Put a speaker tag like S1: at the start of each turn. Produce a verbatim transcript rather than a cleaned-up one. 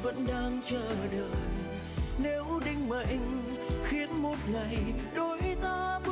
S1: vẫn đang chờ đợi. Nếu định mệnh khiến một ngày đôi ta bước